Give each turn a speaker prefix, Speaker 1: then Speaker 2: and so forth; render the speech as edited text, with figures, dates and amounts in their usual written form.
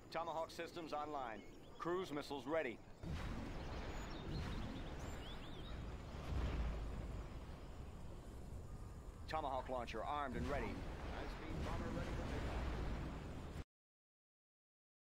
Speaker 1: Tomahawk systems online. Cruise missiles ready. Tomahawk launcher armed and ready.